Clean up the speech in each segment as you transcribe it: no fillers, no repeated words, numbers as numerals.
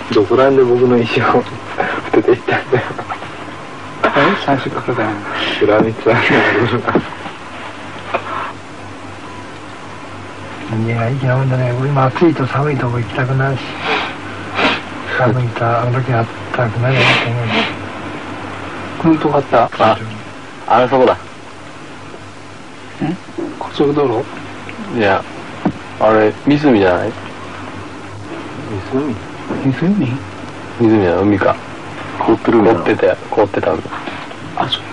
どこらんで僕の石を捨てていったんだよ。 最初からだよ。 恨みつらいな人間が生きなもんだね。今暑いと寒いとこ行きたくなるし、寒いとあの時あったくなるよと思う。 このとこあった。 あれそこだ。 高速道路？ いや、あれ湖じゃない？湖は海か。凍ってるんだ。凍ってたんだ。 あ、そう。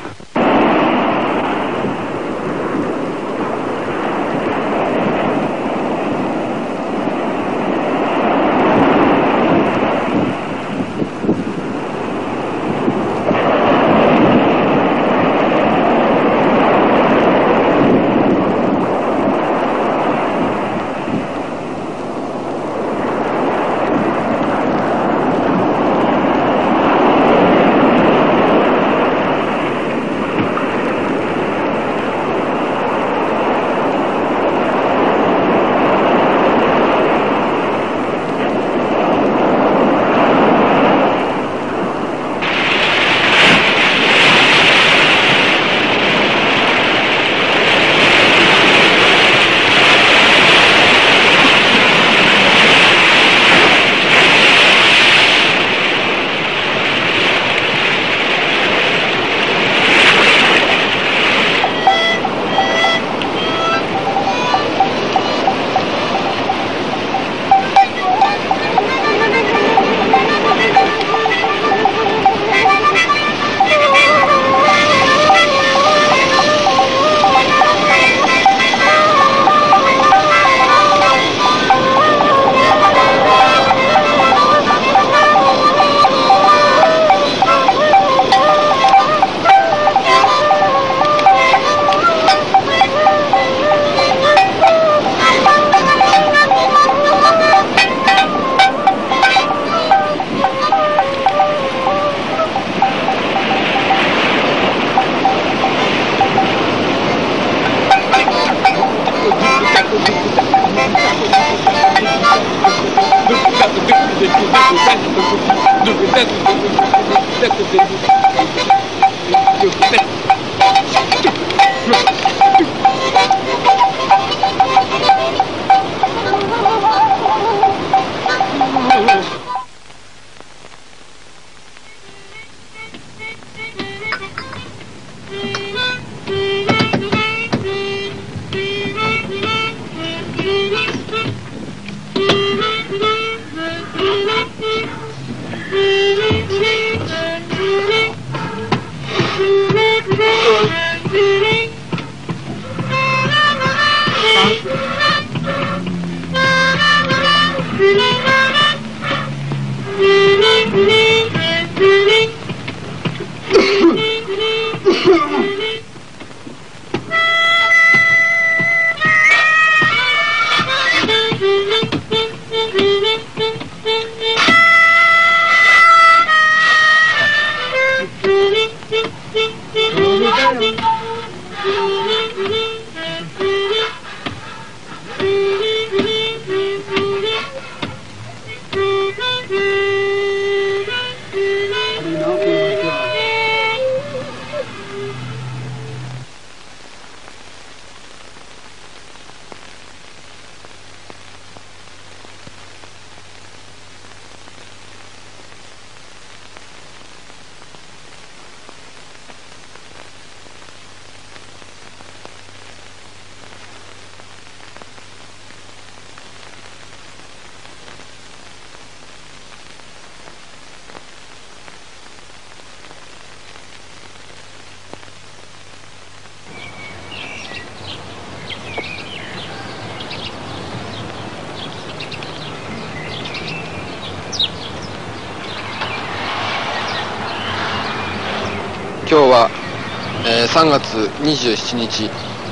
今日は、3月27日、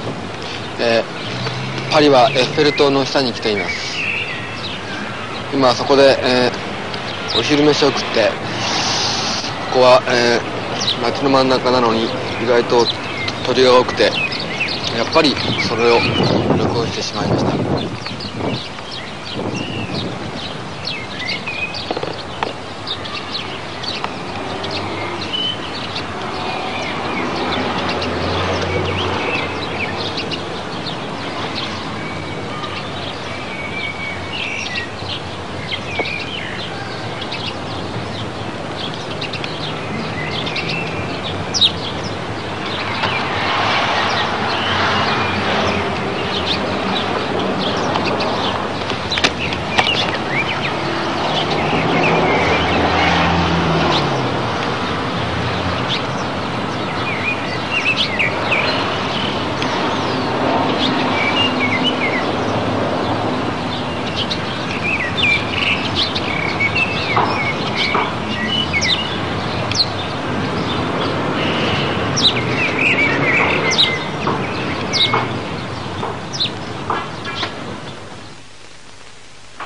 パリはエッフェル塔の下に来ています。今そこで、お昼飯を食って、ここは、街の真ん中なのに意外と鳥が多くて、やっぱりそれを録音してしまいました。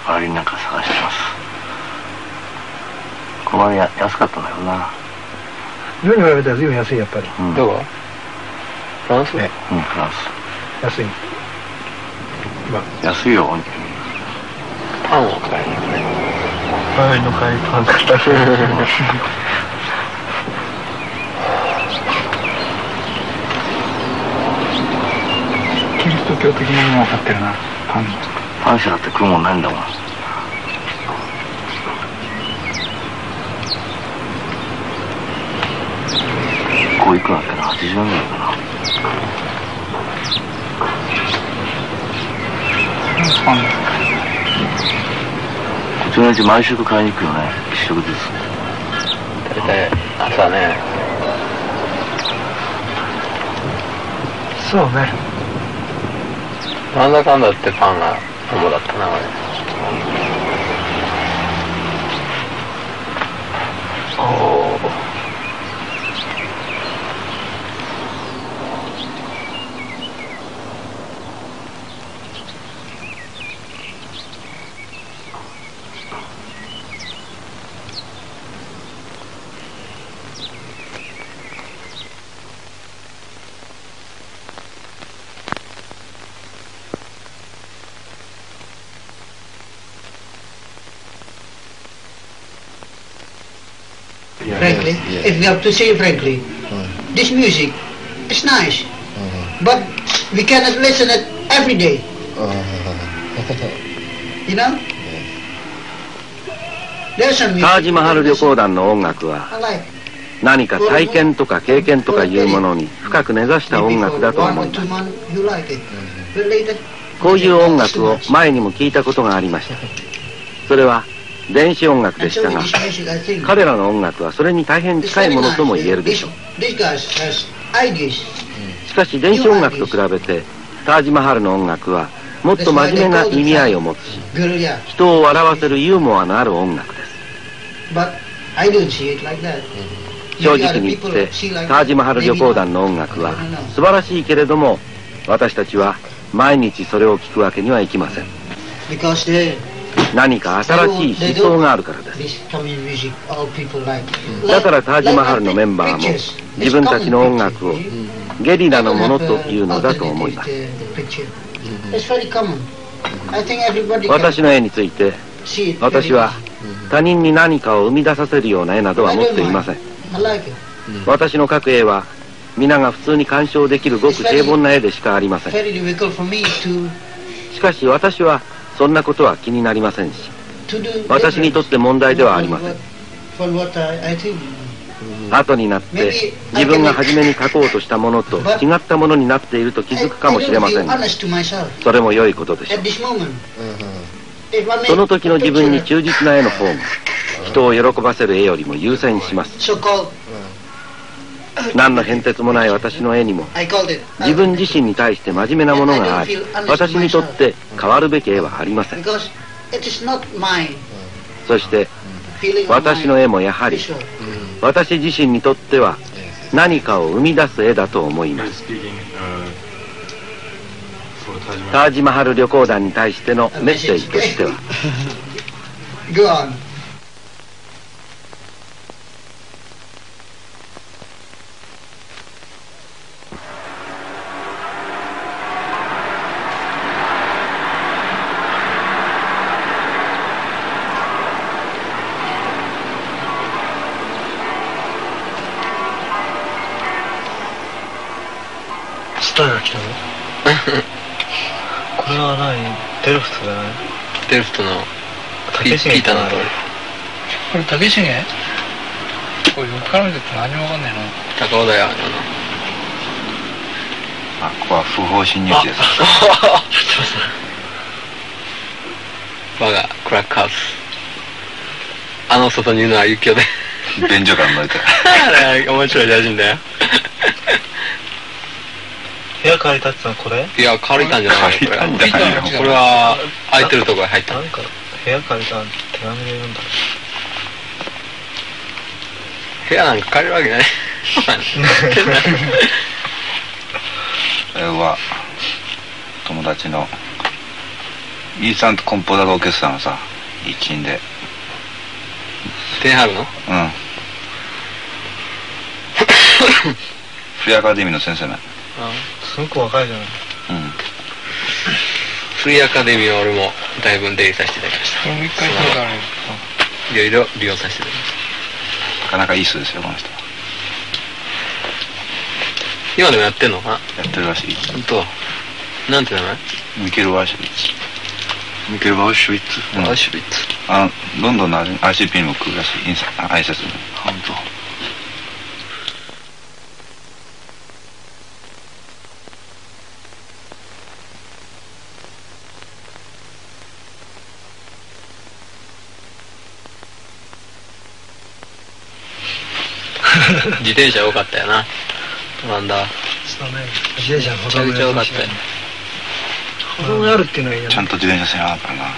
悪い中探してます。ここは安かったんだよな。 日本に比べたら随分安い、やっぱり。 どこ？フランス？ フランス。 安い。 安いよ。 パンを買いに行くね。 前の買いパン買った。キリスト教的なものを買ってるな、パン。 パン社だって食うもんないんだもん。こういくらだっけな、80円ぐらいかな。 パン。 うちのうち毎食買いに行くよね、一食ずつ。 大体朝ね。 そうね。 なんだかんだってパンが主だったな、俺。おお。 Frankly, if we have to say frankly, this music is nice, but we cannot listen it every day. You know? There's some music. タージマハル旅行団の音楽は I like. 何か体験とか経験とかいうものに深く根ざした音楽だと思います。 You like it. But later, こういう音楽を前にも聞いたことがありました。それは電子音楽で and し so た with が、 this music, I think 彼らの音楽はそれに大変 it's 近い very ものと nice. も言えるでしょう。 These guys has ideas. しかし電子音楽と比べてタージマハルの音楽はもっと真面目な意味合いを持つし、 Guerrilla. 人を笑わせるユーモアのある音楽です。 But I don't see it like that. 正直に言ってタージマハル旅行団の音楽は素晴らしいけれども、私たちは毎日それを聴くわけにはいきません。 Because they 何か新しい思想があるからです。 this common music all people like. だからタージマハルのメンバーも自分たちの音楽をゲリラのものというのだと思います。 It's very common. I think everybody 私の絵について see it. 私は他人に何かを生み出させるような絵などは持っていません。 I like it. 私の描く絵は皆が普通に鑑賞できるごく平凡な絵でしかありません。 Very difficult for me to しかし私はそんなことは気になりませんし、 do 私にとって問題ではありません。 for what I think. 後になって自分が初めに描こうとしたものと違ったものになっていると気づくかもしれませんが、 honest to myself それも良いことでしょ at う。 this moment. If I make その時の自分に a picture, 忠実な絵の方が人を喜ばせる絵よりも優先します。 so-called 何の変哲もない私の絵にも I called it 自分自身に対して真面目なものがあり、私にとって変わるべき絵はありません。 because it is not my そして feeling of 私の絵もやはり visual. 私自身にとっては何かを生み出す絵だと思います。タージマハル旅行団に対してのメッセージとしては、 Go on. 誰が来たの？これは何？デルフトじゃない？ デルフトのピ竹重ーターの通り。 これ竹重？これ横から見てて何もわかんないの。 高尾だよ。 あ、ここは不法侵入地です。 我がクラックハウス。あの外にいるのは雪で。 便所から乗れた。 あれ面白い写真だよ。 部屋借りたってのはこれ？ いや借りたんじゃないよこれ。 借りたんじゃないよこれは空いてるところに入った。 なんか部屋借りたって手紙で読んだ。 部屋なんか借りるわけない。 これは友達のイーサンとコンポーターがオーケストラのさ一員でテンハルのフリーアカデミーの先生な。 すごく若いじゃない。 フリーアカデミーは俺もだいぶ出入りさせていただきました。 一回そうだね。 いろいろ利用させていただきました。 なかなかいい人ですよこの人は。 今でもやってんのかな。やってるらしい。 本当。なんて名前？ ミケル・ワウシュビッツ。 ミケル・ワウシュビッツ。ワウシュビッツ。 ロンドンの RCP にも来るらしい。挨拶に。 本当。自転車多かったよな。なんだ。 そうね。自転車の歩道めちゃくちゃ多かったよ。 歩道があるっていうのはいいよね。 ちゃんと自転車線あるからな。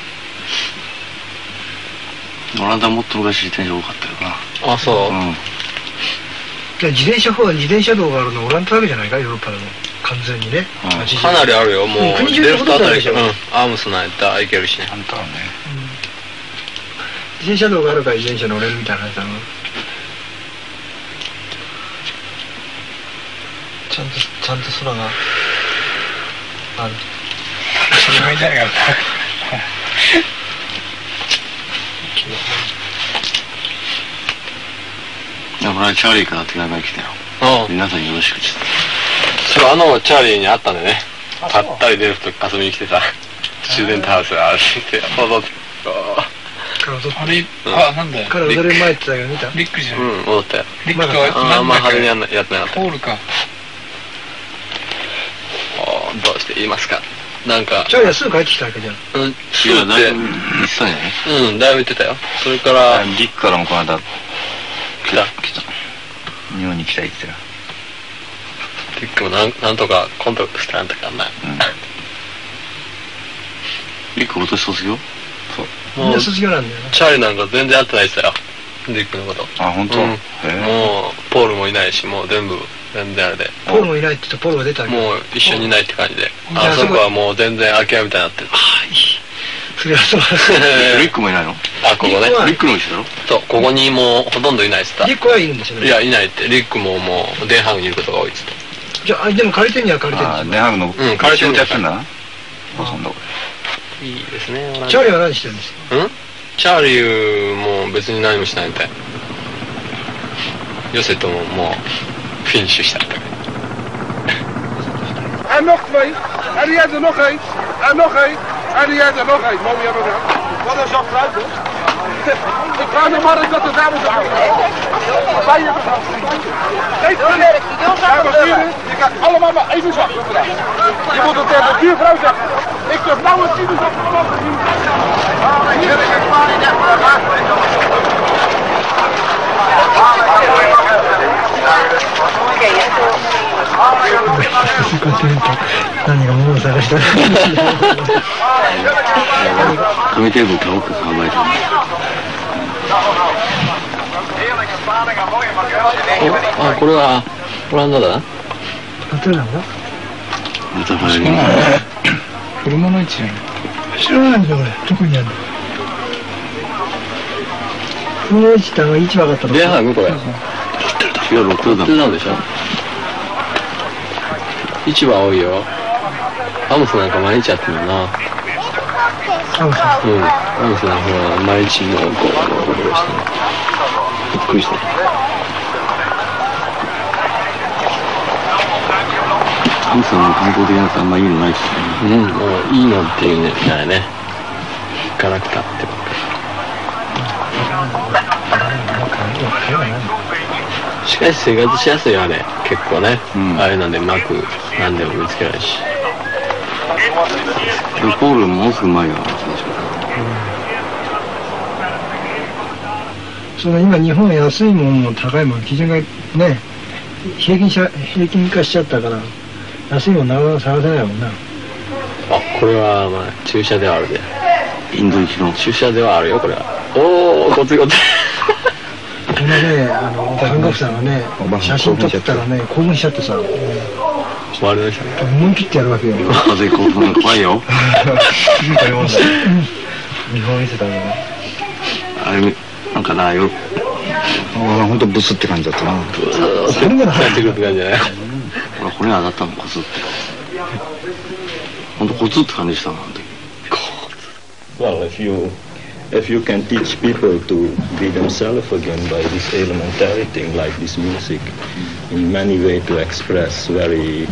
オランダもっと昔自転車多かったよな。 あ、そう。 自転車道があるのオランダだけじゃないか、ヨーロッパでも完全にね。 かなりあるよ。もう国中でほとんどあるでしょ。 アームスのやったらいけるしね。 本当はね。 自転車道があるから自転車乗れるみたいなやつだろ。ちゃんと空がある。 それがいいじゃないか。 この間チャーリーから手紙が来たよ。皆さんよろしくって。 そう、チャーリーに会ったんでね。ぱったりデルフと遊びに来てさ、スチューデントハウスがあるって、踊って。 あれ、なんだよ。 彼踊る前って言ったけど見た？ リックじゃん。 踊ったよ。 リックとはあんま派手にやってなかった。 ポールか。 どうして言いますか。なんか。 チャーリーはすぐ帰ってきたわけじゃん。 すぐって。 言ってたね。 だいぶ言ってたよ。それから。 リックからもこの間、 来た。 日本に来た言ってたよ。 リックもなんとかコンタクトしてなんとかな。 リック今年卒業？ そう。 みんな卒業なんだよね。 チャーリーなんか全然会ってないですよ。リックのこと。 あ、本当？ もう、ポールもいないし、もう全然あれで。 ポールもいないって言ったらポールが出たわけ。 もう一緒にいないって感じで。あそこはもう全然空き家みたいになってる。 それはそうだ。 リックもいないの？ ここね。 リックの一緒だろ？ そう、ここにもうほとんどいないっすた。 リックはいるんですよね。 いや、いないって。リックももう、デンハーグにいることが多いっすと。 じゃあ、でも借りてんには借りてんですよ。 デンハーグの、 借りてんやってんだな。そんなこれ。いいですね。 チャーリーは何してるんですか？ チャーリーも別に何もしないみたい。ヨセとももう、フィニッシュしたんだけど。 En nog twee. En die heeft er nog één. En nog één. En die heeft er nog één. Mooi hebben we. Wat een zak fruit, hoor. Ik vraag de markt dat de dames er houden. Bij je begaan. Geef me niet. Je krijgt allemaal maar één zak. Je moet het tegen de buurvrouw zeggen. Ik heb nou een 10 zak van de hier is het maar niet echt. Oké, 何が物を探した紙テーブル買おうか考えてる。 これはオランダだな。 どれなんだ？ また入る。 古物市じゃん。 知らないんだよこれ。どこにあるの？古物市って市場があったの？ デンハーグこれ。 違う、ロックダウン。 なんでしょ？市場多いよ。アムスなんか毎日やってるな。 アムス？ アムスなんか毎日のこうびっくりした。 アムスの観光的なやつあんまいいのないっすね。 もういいのっていうね、ないね。行かなくたってばっかり。しかし生活しやすいよあれ結構ね、ああいうのでうまく何でも見つけられるし。 ポールもうすぐ前がその今日本は安いもんも高いもん基準がね平均化しちゃったから安いもんなかなか探せないもんな。 これはまあ注射ではあるで。 インド行きの注射ではあるよこれは。ごつごつ。 このね看護婦さんがね写真撮ったらね興奮しちゃってさ壊れましたね。 思い切ってやるわけよ。 風興奮が怖いよ。 見本見せたんだね。 あれなんかなよ。 本当ブスって感じだったな。 それが入ってくるって感じじゃない。俺骨当たったのコツって。本当コツって感じしたな。 Well, if you can teach people to be themselves again by this elementary thing like this music, in many ways to express very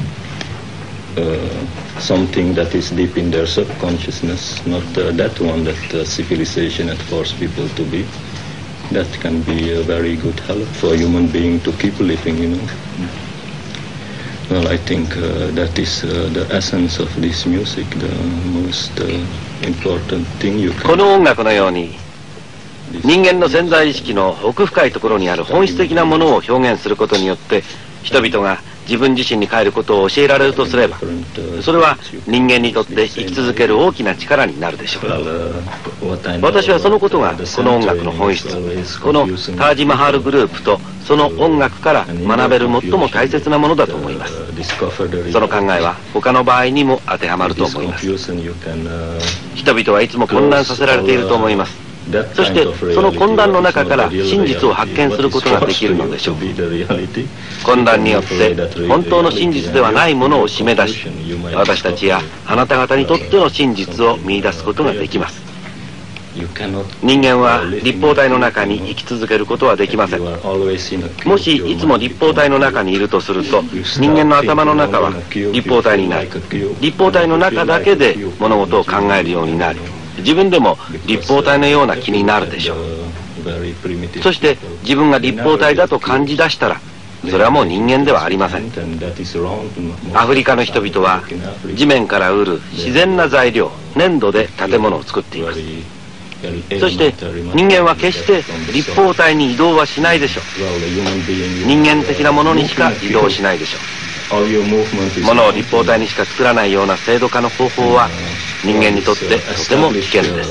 something that is deep in their subconsciousness, not that one that civilization had forced people to be. That can be a very good help for a human being to keep living, you know. Well, I think that is the essence of this music, the most important thing you can. この音楽のように人間の潜在意識の奥深いところにある本質的なものを表現することによって人々が自分自身に帰ることを教えられるとすれば、それは人間にとって生き続ける大きな力になるでしょう。私はそのことがこの音楽の本質、このタージマハールグループとその音楽から学べる最も大切なものだと思います。その考えは他の場合にも当てはまると思います。人々はいつも混乱させられていると思います。そしてその混乱の中から真実を発見することができるのでしょう。混乱によって本当の真実ではないものを締め出し、私たちやあなた方にとっての真実を見出すことができます。人間は立方体の中に生き続けることはできません。もしいつも立方体の中にいるとすると、人間の頭の中は立方体になり、立方体の中だけで物事を考えるようになり、自分でも立方体のような気になるでしょう。そして自分が立方体だと感じ出したら、それはもう人間ではありません。アフリカの人々は地面から得る自然な材料、粘土で建物を作っています。そして人間は決して立方体に移動はしないでしょう。人間的なものにしか移動しないでしょう。ものを立方体にしか作らないような制度化の方法は人間にとってとても危険です。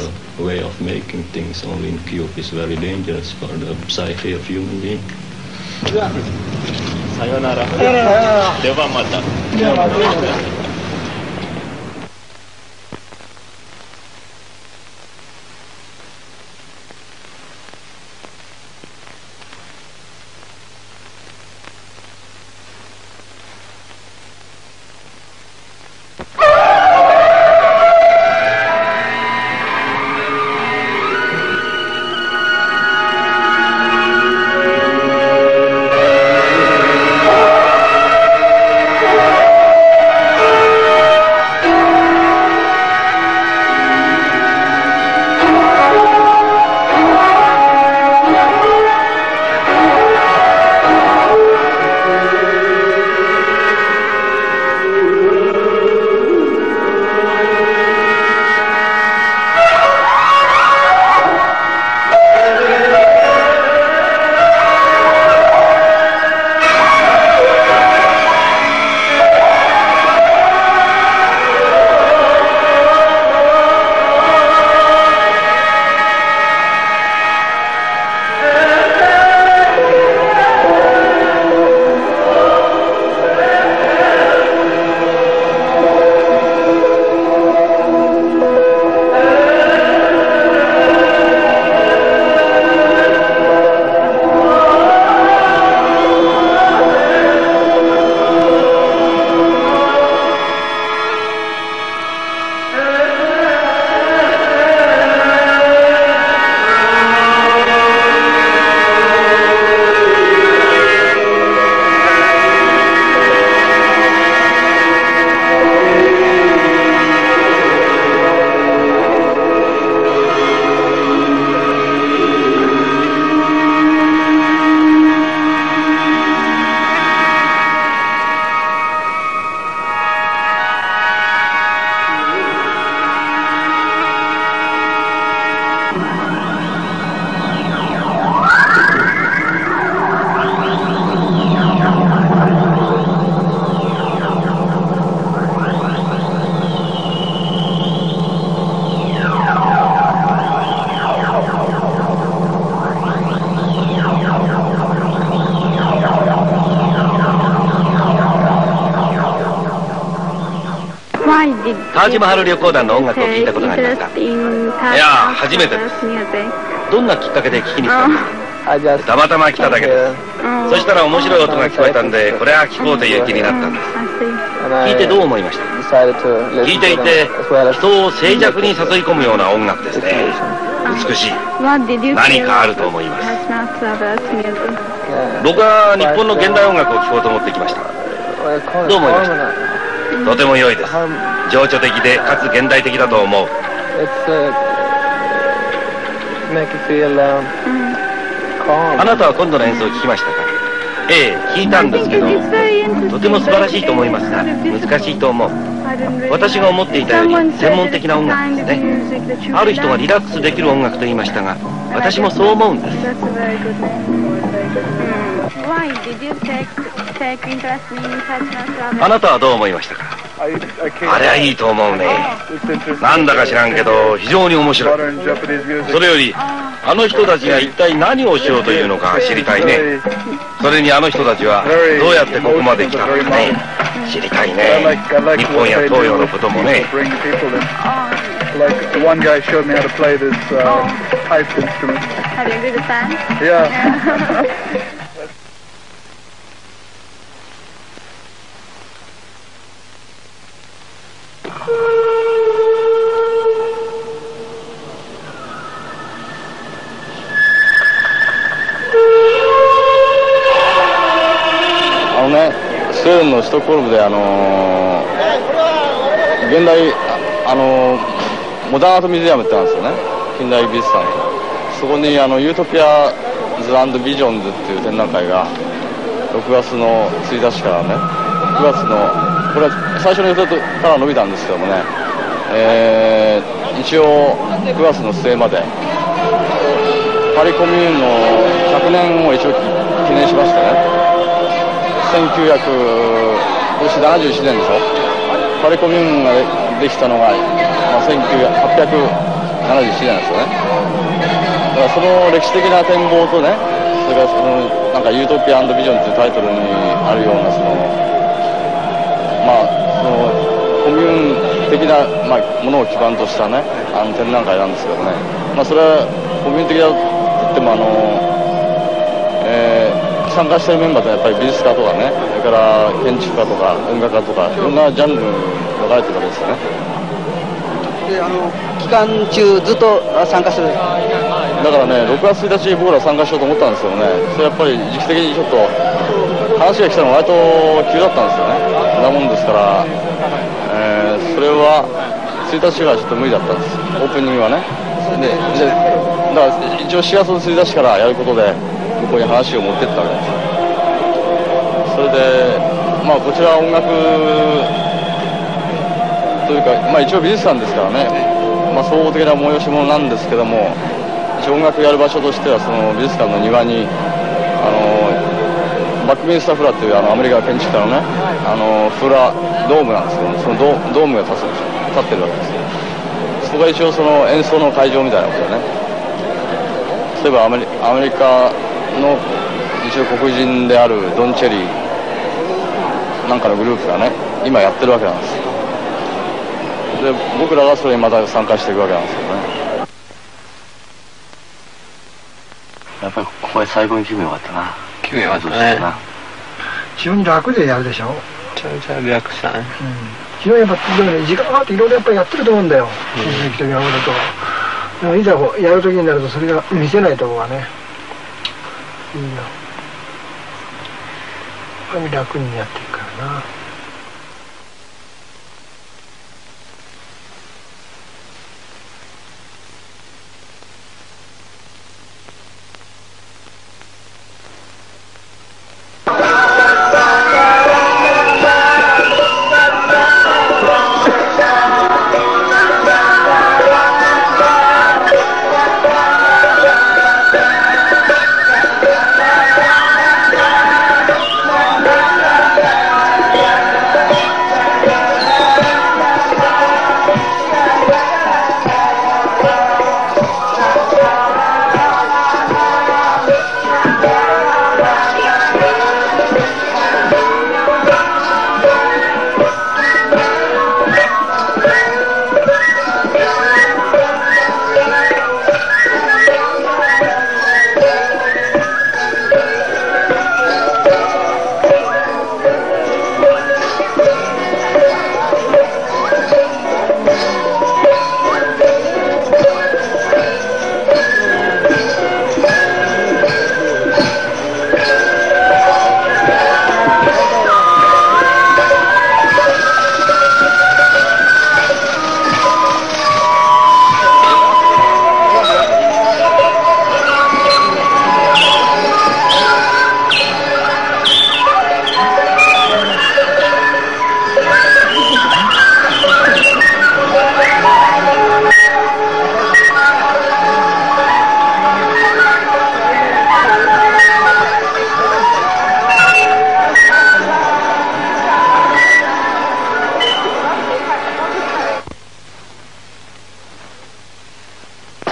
さよなら。ではまた。 タージマハル旅行団の音楽を聴いたことがありますか？いや初めてです。どんなきっかけで聴きに来たんですか？たまたま来ただけです。そしたら面白い音が聞こえたんで、これは聴こうという気になったんです。聞いてどう思いました？聴いていて人を静寂に誘い込むような音楽ですね。美しい。何かあると思います。僕は日本の現代音楽を聴こうと思ってきました。どう思いました？とても良いです。情緒的でかつ現代的だと思う。あなたは今度の演奏を聞きましたか？ええ、聞いたんですけど、とても素晴らしいと思いますが、難しいと思う。私が思っていたより専門的な音楽ですね。ある人がリラックスできる音楽と言いましたが、私もそう思うんです。あなたはどう思いましたか？あれはいいと思うね。なんだか知らんけど非常に面白い。それよりあの人たちが一体何をしようというのか知りたいね。それにあの人たちはどうやってここまで来たのかね、知りたいね。日本や東洋のこともね。 Like one guy showed me how to play this pipe instrument. Have you been a fan? Yeah. スウェーデンのストックホルムで現代モダンアートミュージアムってなんですよね。近代美術館。そこにユートピアズ&ビジョンズっていう展覧会が6月の1日からね、9月のこれは最初の予定から伸びたんですけどもね、一応9月の末までパリコミューンの100年を一応記念しましてね。今年71年でしょ。パリコミューンができたのが、877年ですよね。だからその歴史的な展望とね、それからなんかユートピア&ビジョンというタイトルにあるようなそのコミューン的な、ものを基盤としたね展覧会なんですけどね。それはコミューン的だと言っても参加しているメンバーってやっぱり美術家とかね、それから建築家とか音楽家とかいろんなジャンルに分かれてるわけですよね。 で期間中ずっと参加する。 だからね、6月1日僕ら参加しようと思ったんですけどね、それやっぱり時期的にちょっと話が来たのが割と急だったんですよね。なもんですから、それは1日がちょっと無理だったんです、オープニングはね。でだから一応4月の1日からやることで向こうに話を持ってったわけです。それでこちらは音楽というか、一応美術館ですからね、総合的な催し物なんですけども、一応音楽やる場所としてはその美術館の庭にバックミンスターフラっていうアメリカ建築家のねフラドームなんですけど、そのドームが立ってるわけですよ。そこが一応その演奏の会場みたいなことでね。例えばアメリカの一応黒人であるドン・チェリーなんかのグループがね今やってるわけなんです。で僕らがそれにまた参加していくわけなんですけどね。やっぱりここへ最後に気分よかったな。 気分よかったね。 非常に楽でやるでしょ。 めちゃめちゃリラックスしたね。 非常にやっぱ時間があっていろいろやっぱりやってると思うんだよ。親戚とか俺と。でもいざやる時になるとそれが見せないとこがね。いいよ。楽にやっていくからな。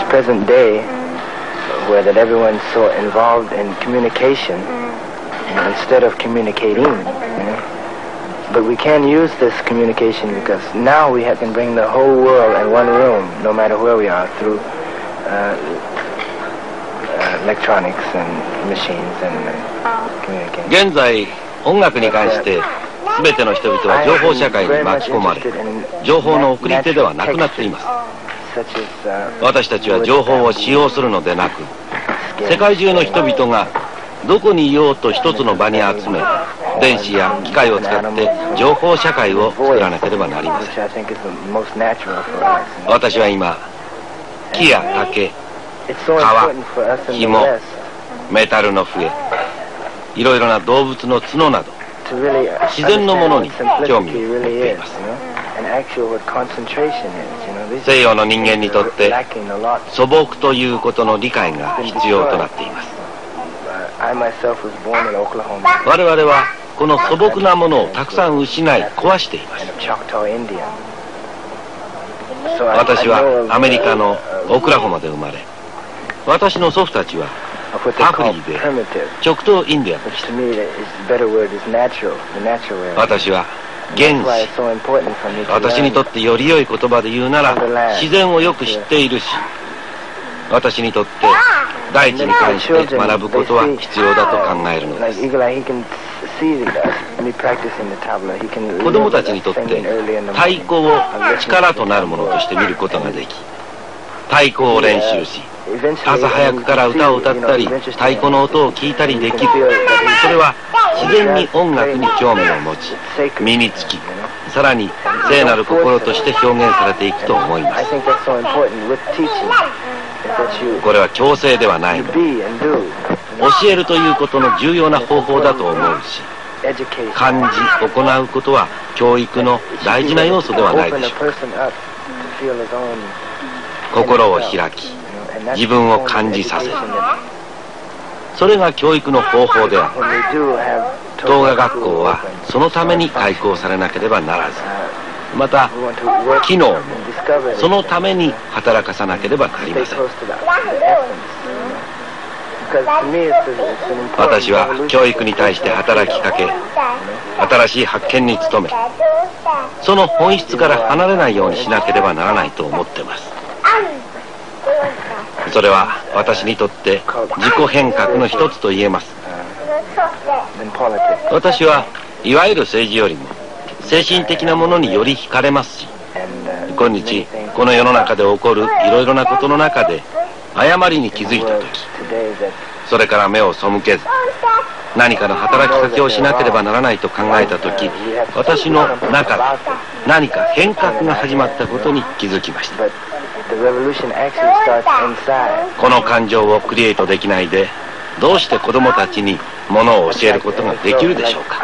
present day, where that everyone's so involved in communication instead of communicating. But we can use this communication because now we can bring the whole world in one room, no matter where we are, through electronics and machines and communication. 現在音楽に関して全ての人々は情報社会に巻き込まれ、情報の送り手ではなくなっています。私たちは情報を使用するのでなく、世界中の人々がどこにいようと一つの場に集め、電子や機械を使って情報社会を作らなければなりません。私は今、木や竹、川、紐、メタルの笛、いろいろな動物の角など自然のものに興味を持っています。西洋の人間にとって素朴ということの理解が必要となっています。我々はこの素朴なものをたくさん失い壊しています。私はアメリカのオクラホマで生まれ、私の祖父たちはパフリーで極東インディアンでした。私は原始、私にとってより良い言葉で言うなら自然をよく知っているし、私にとって大地に関して学ぶことは必要だと考えるのです。子供たちにとって太鼓を力となるものとして見ることができ、太鼓を練習し、朝早くから歌を歌ったり太鼓の音を聞いたりできる。それは自然に音楽に興味を持ち身につき、さらに聖なる心として表現されていくと思います。これは強制ではないので、教えるということの重要な方法だと思うし、感じ行うことは教育の大事な要素ではないでしょうか。心を開き自分を感じさせる、それが教育の方法である。東画学校はそのために開校されなければならず、また機能もそのために働かさなければなりません。私は教育に対して働きかけ、新しい発見に努め、その本質から離れないようにしなければならないと思っています。それは私にとって自己変革の一つと言えます。私はいわゆる政治よりも精神的なものにより惹かれますし、今日この世の中で起こるいろいろなことの中で誤りに気づいた時、それから目を背けず何かの働きかけをしなければならないと考えた時、私の中で何か変革が始まったことに気づきました。この感情をクリエイトできないでどうして子供たちにものを教えることができるでしょうか。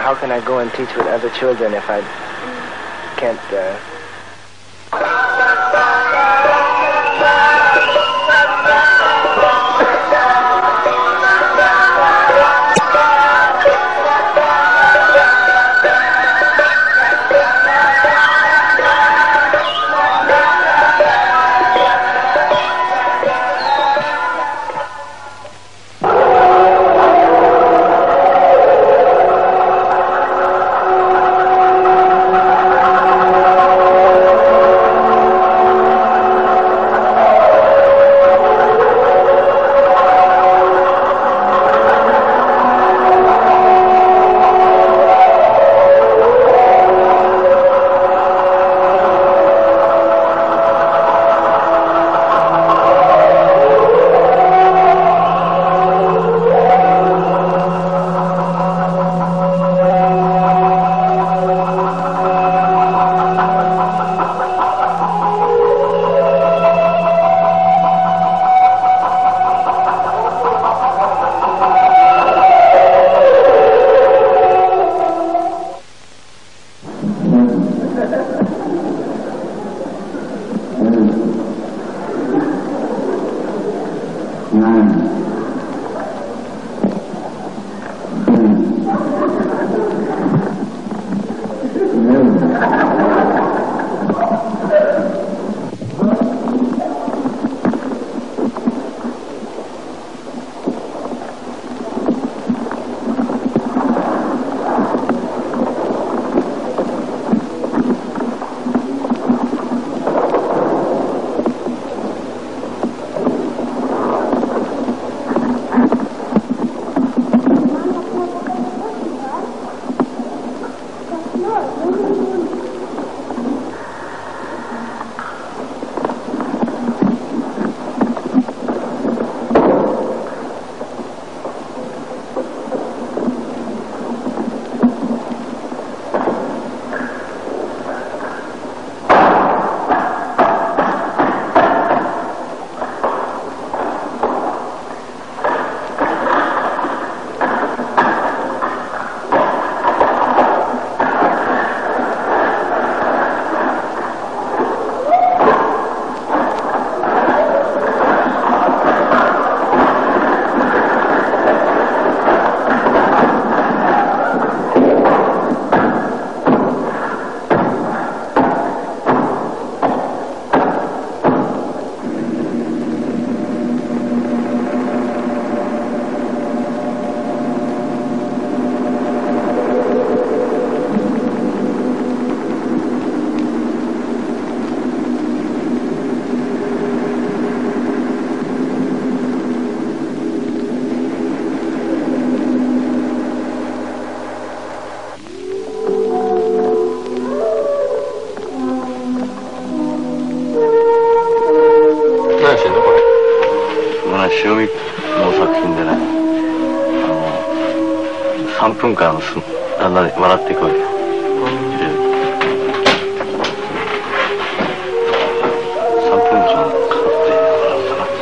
塩見の作品でね、3分間だんだん笑っていくわけよ。3分間かかって笑ったな。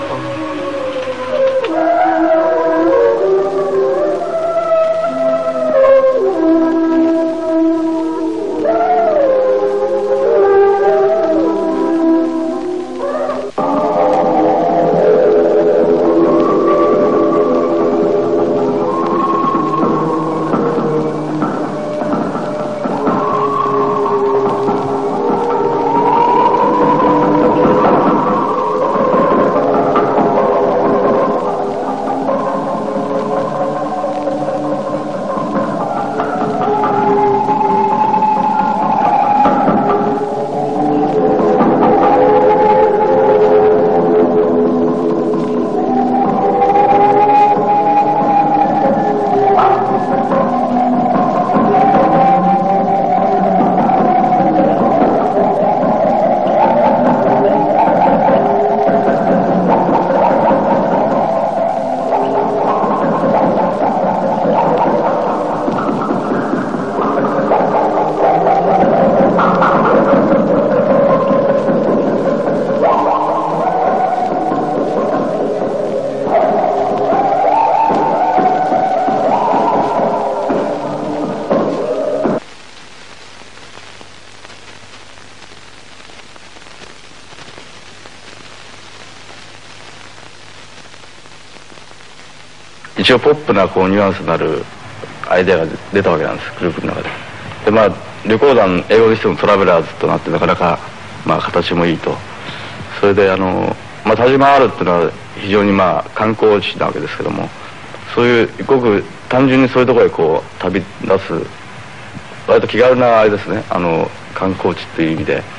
一応ポップなこうニュアンスのあるアイデアが出たわけなんです、グループの中で。でまあ旅行団、英語でしてもトラベラーズとなってなかなかまあ形もいいと。それでまあ田島 R っていうのは非常にまあ観光地なわけですけども、そういうごく単純にそういうところへこう旅出す割と気軽なあれですね、観光地っていう意味で、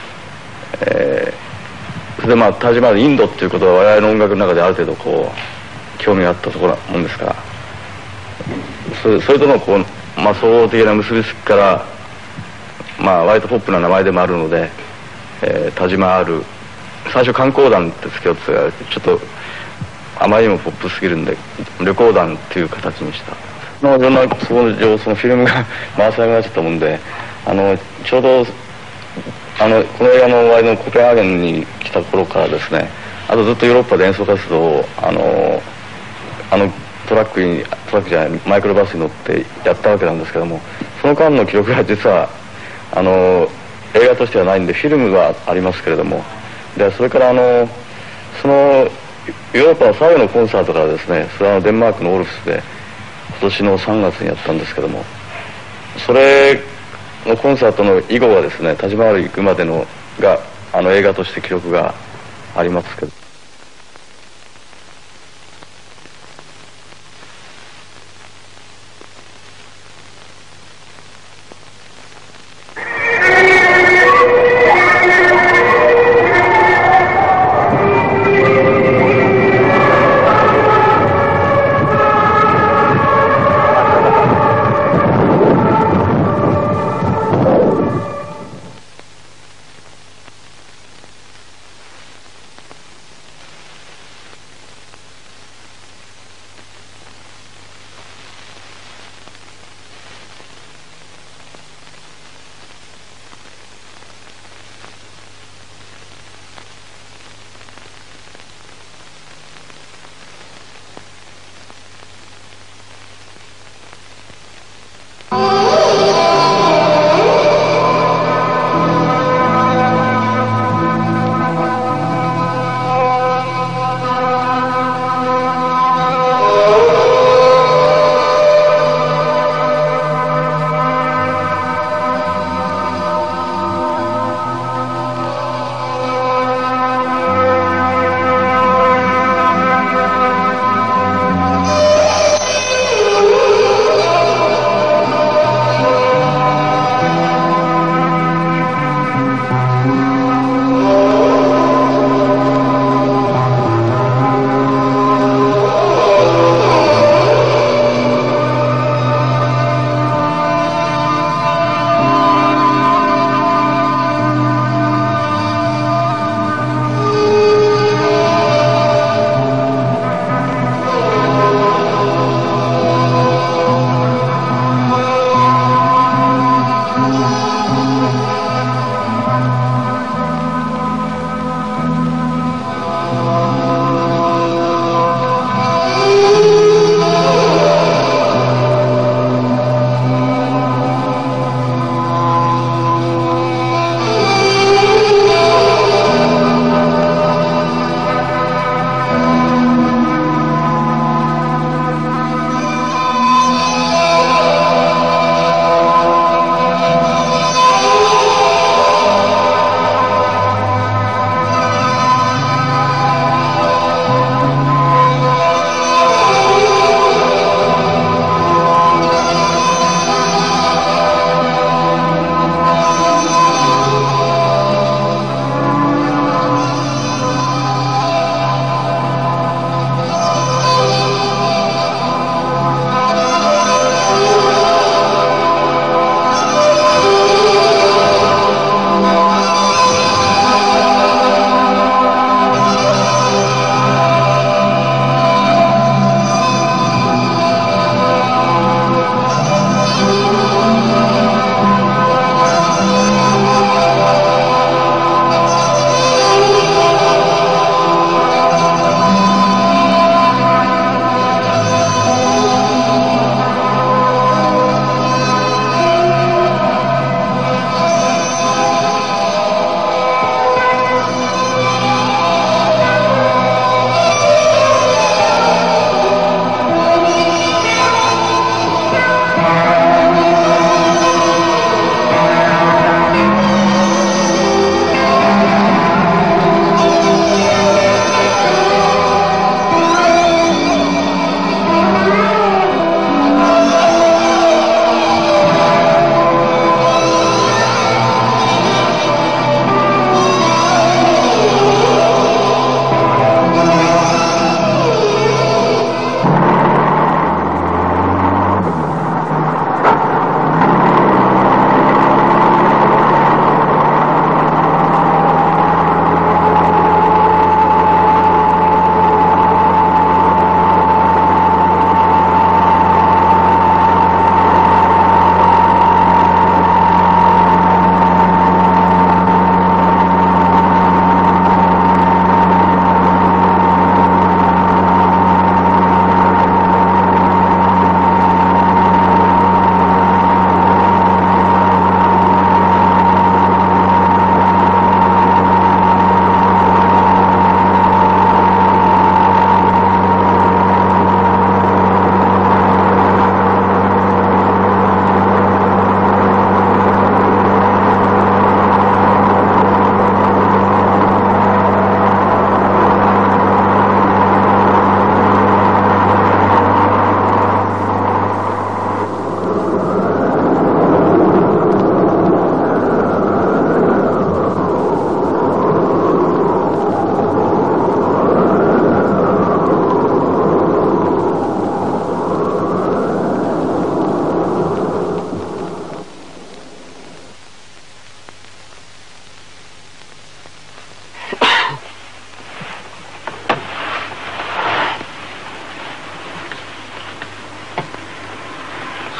それでまあ田島 R インドっていうことは我々の音楽の中である程度こう興味があったところなもんですから、それとのこう、まあ、総合的な結びつきから、まあ、割とポップな名前でもあるので、田島 R、最初観光団って付けようとしてちょっとあまりにもポップすぎるんで旅行団っていう形にした。いろんなそのフィルムが回さなくなっちゃったもんで、ちょうどこの映画の終わりのコペンハーゲンに来た頃からですね、あとずっとヨーロッパで演奏活動をトラックじゃないマイクロバスに乗ってやったわけなんですけども、その間の記録が実は映画としてはないんでフィルムがありますけれども、でそれからそのヨーロッパの最後のコンサートからですね、それはデンマークのオルフスで今年の3月にやったんですけども、それのコンサートの以後はですね、田島 R 行くまでのが映画として記録がありますけど。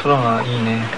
空がいいね。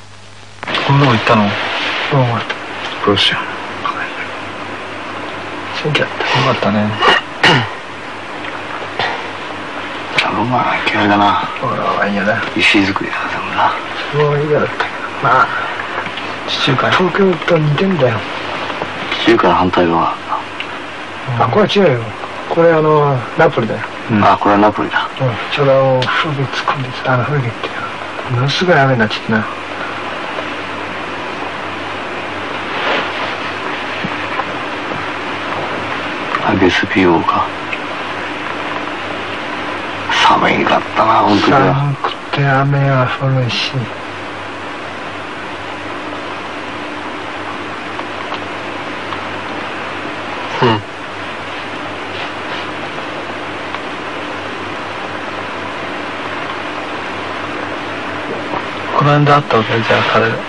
こんなの行ったの？ロシア。 選挙やった。 よかったね。 多分まあ嫌いだな。 ほらいいやな。 石造りだ全部な。 すごい嫌だったけど、まあ地中海。 東京と似てんだよ。 地中海の反対側。 あ、これは違うよ。これナポリだよ。 あ、これはナポリだ。 それを風景突っ込んでさ、風景ってものすごい雨になっちゃってな。 ベスピオか。寒いかったな、本当に。 寒くて雨が降るし。 この間会ったわけじゃあ彼だと。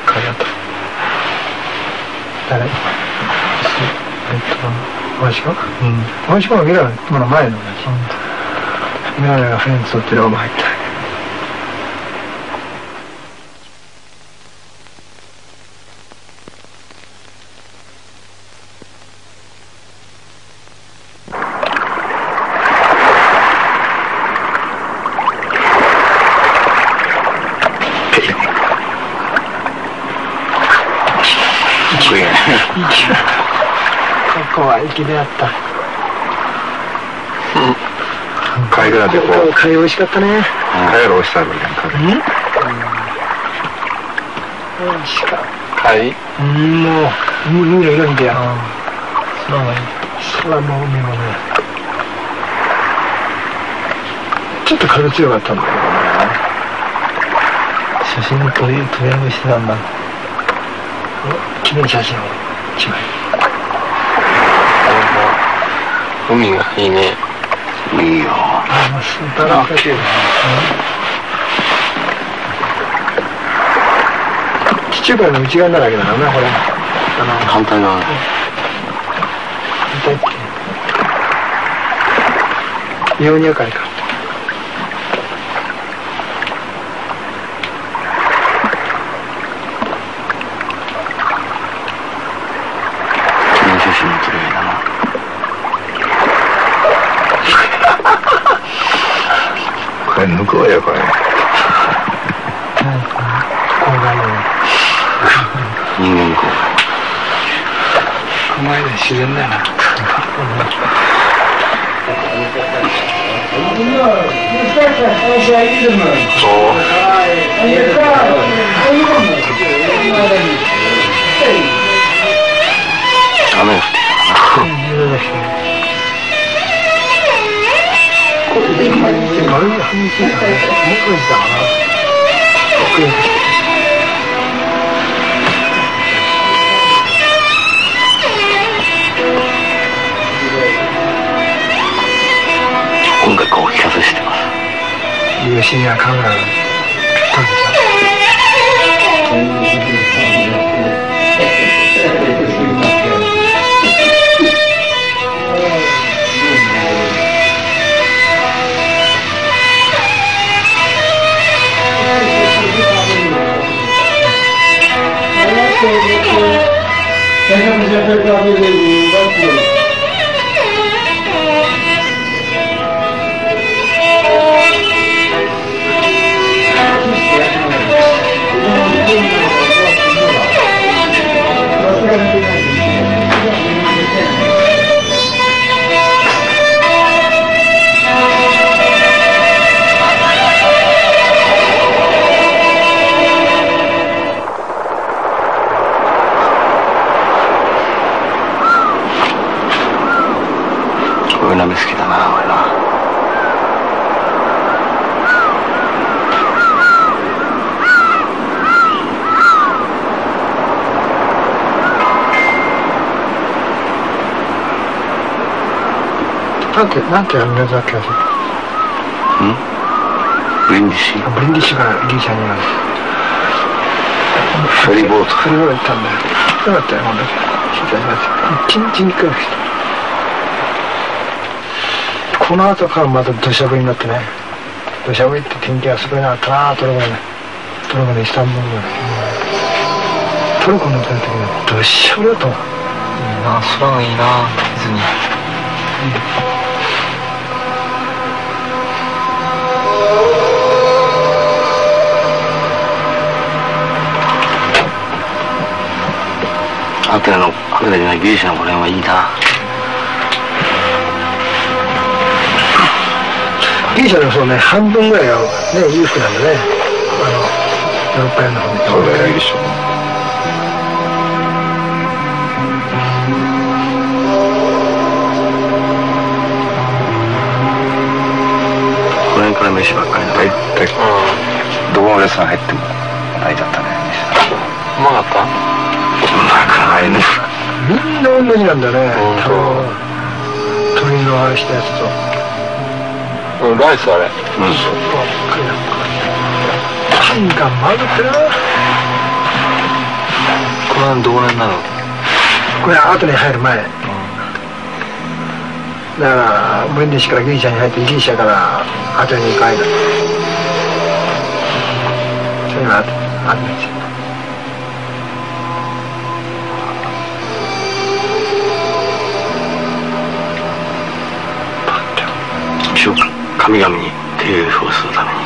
誰？大島？大島はミラノ、今の前の同じ。ミラノがフェンスってローマ入った。怖い息であった。 貝殻でこう。 貝美味しかったね。 貝殻美味しさあるね。 美味しかった。 貝？ もう海の色みたいや。 空がいい。 空も海もね。ちょっと風強かったんだけどね。 写真撮り上げしてたんだ。 記念写真を一枚。 海がいいね。いいよ。 スーパーラーケー地中海の内側になるわけだからな、これ。 反対側。 反対って。イオニア海か。 記念写真も撮れるな。 これ向こうよこれ。 人間こう。前で自然だよな。 雨降ってきたな。音楽を聴かせしてます。 優秀なカメラが撮る波好きだな、俺な。 なんてやるんだっけ？ ブリンディシ。 ブリンディシがギリシャにある。 フェリーボート。 フェリーボート行ったんだよ。よかったよ、ほんとに。一日に来る人。この後からまた土砂降りになってね。土砂降りって天気がすごいなったな、トルコでね。トルコでイスタンブールで。トルコの時に土砂降りだと。 な、空がいいな、伊豆に。 アテナじゃないギリシャのこれはいいな。 ギリシャでもそうね、半分ぐらいはね、裕福なんだね。ヨーロッパよりの方に。 そうだよ、ギリシャ。 この辺から飯ばっかりだ。 大体、どこのレストラン入っても同じだったね。 うまかった？ ないね。 みんな同じなんだね。鶏のあれしたやつと。 ライスあれ。 パンがまずってな。 これはどこになるの？ これ後に入る前。だからブリンディシからギリシャに入ってギリシャから後に帰る。それが後に。 一応神々に手をするために。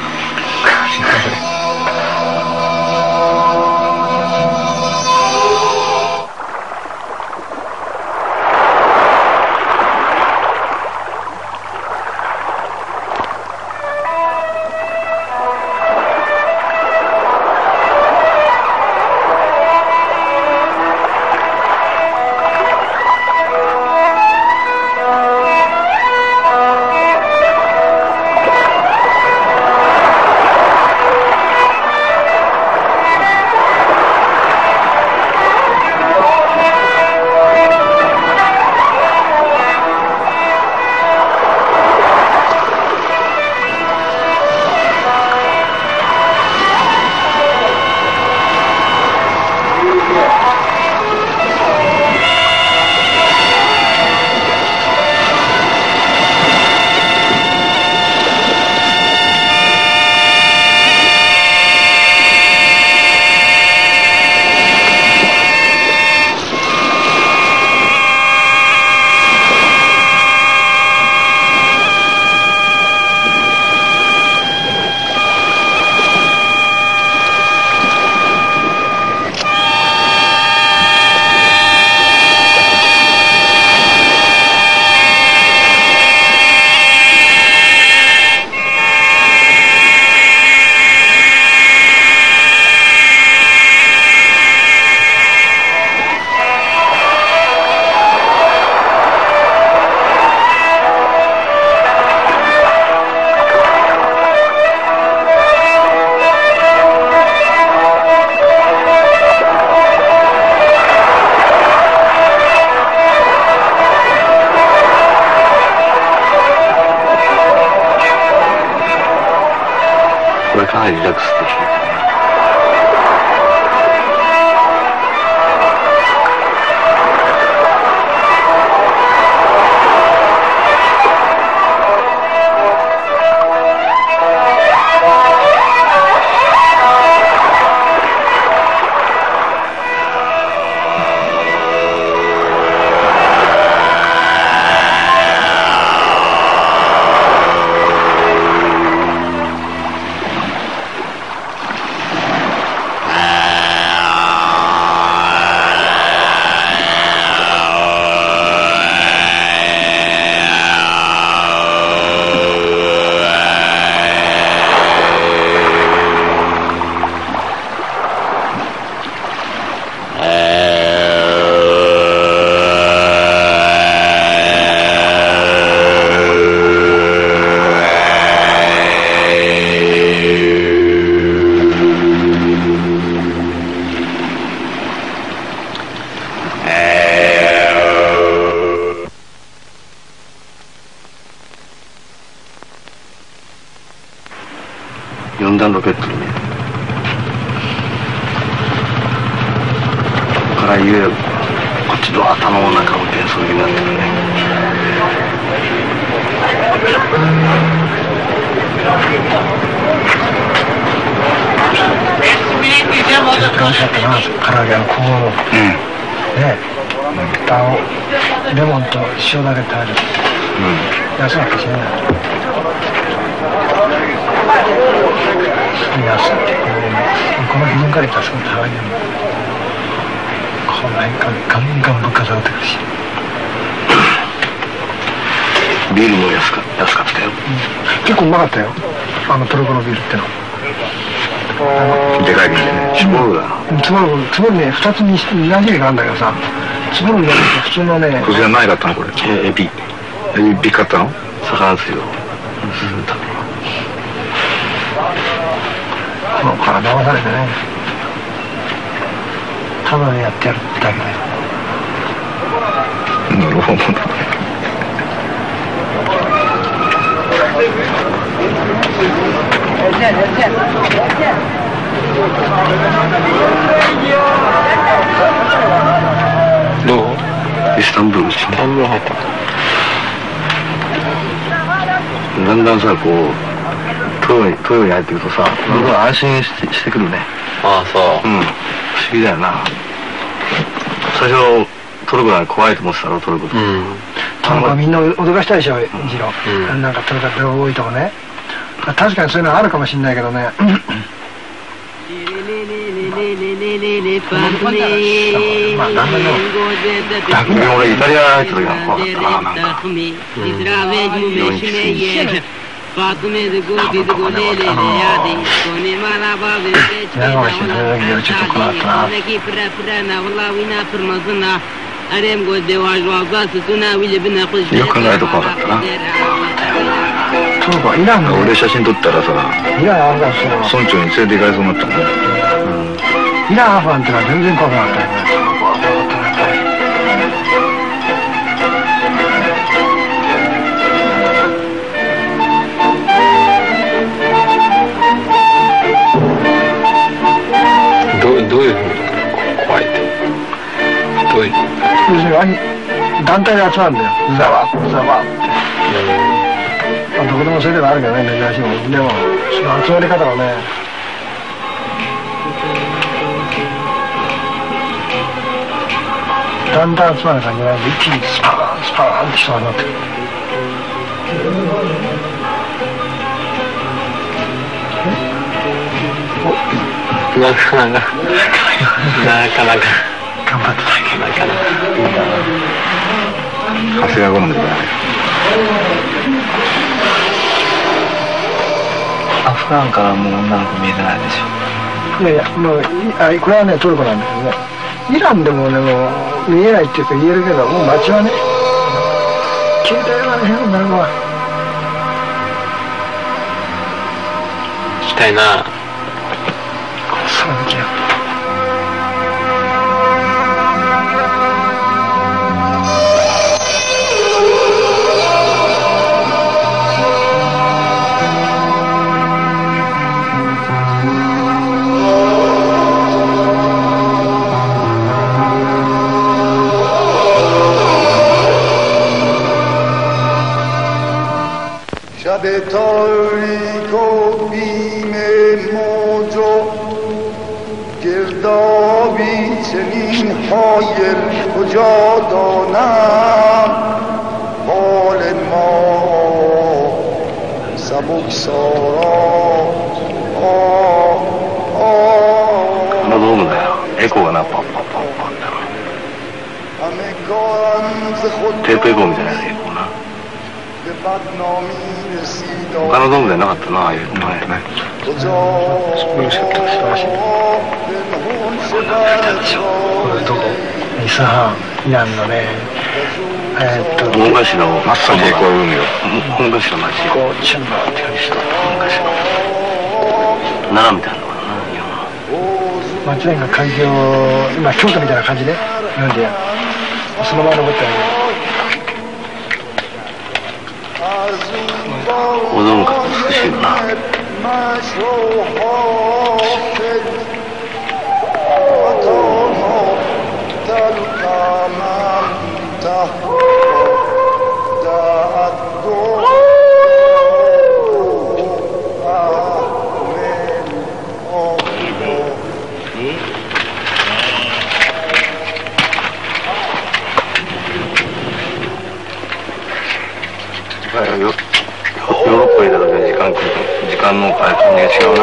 これかなりリラックスできる。4段ロケットにね、ここからいわゆるこっちの頭の中を転送になってるね。 楽しかったな、唐揚げの小物。ね。 蓋をレモンと塩だけで食べる。安いかもしれない。安い。この日本から行ったらすごい高いね。この辺ガンガン物価下がってくるし。 ビールも安かったよ。 結構うまかったよ。トルコのビールっての。 でかい瓶でね、ツボールだ。 ツボールね、2つに何種類かあるんだけどさ、ツボールじゃなくて普通のね。 こちら何だったのこれ？エビ買ったの？魚ですよ。 もうから騙されてね。ただでやってやるってだけで。 なるほど。 どう？ イスタンブールですね。 入った。 だんだんさ、こうトヨに入ってくるとさ、僕は安心してくるね。 ああ、そう。 不思議だよな。最初トルコが怖いと思ってたろ、トルコと。 トルコはみんな脅かしたでしょ、次郎。なんかトルコが多いとこね。確かにそういうのはあるかもしれないけどね。まあ、だんだんね、 俺イタリア入った時は怖かったな、なんか。よく考えると怖かったな。 トルコはイランの俺写真撮ったらさ、 イランアフガン村長に連れて行かれそうになったね。 イランアフガンってのは全然怖くなかったよね。 どういうふうに怖いって？どういう？ 要するに団体で集まるんだよ。ザワって。どこでもそれではあるけどね、珍しいもん。でもその集まり方はね、だんだん集まる感じが一気にスパーンスパーンって人がなってくる。 なかなか頑張って長谷川好みだね。 アフガンからもう女の子見えてないでしょ。 いやいや、もうこれはねトルコなんだけどね、イランでもねもう見えないっていうか言えるけど、もう街はね携帯はね変なのは行きたいな。 そうだけど شب تاریک و بیم موج گردابی چنین حایل کجا دانم حال ما سبکسارا このドームだよ。エコーがな、パンパンパンパンだよ。テープエコーみたいなエコーな。他のドームではなかったな、ああいうのね。 素晴らしかったです。素晴らしい。どこ？イスハン、イランのね、 門頭の真っ先にこう海を、門頭の町。 こうチェンバーって感じした。 奈良みたいなのかな、 町内が開業、今京都みたいな感じね。なんでそのまま残ってるけど。 おどんが美しいよな。 間の感じが違うな。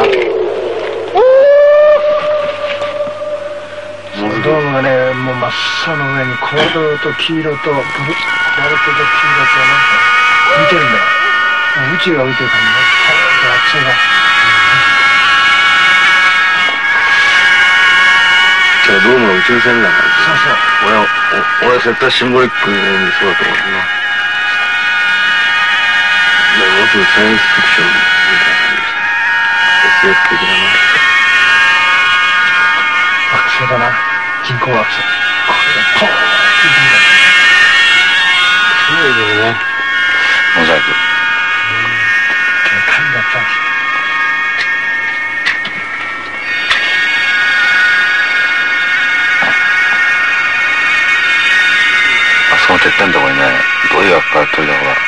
ドームがね、もう真っ青の上に黄土と黄色とバルトと黄色とね、浮いてるんだよ。もう宇宙が浮いてる感じね。それが。 じゃあドームの宇宙船なんだ。そうそう。俺は絶対シンボリックにそうだと思うな。もうすぐサイエンスフィクションみたいな感じでした。SF 的だな。 惑星だな。人工惑星。これがポーンってすごいですね。 モザイク。 でかいんだったんですよ。 そのてっぺんのところにね、どういう役から鳥だこが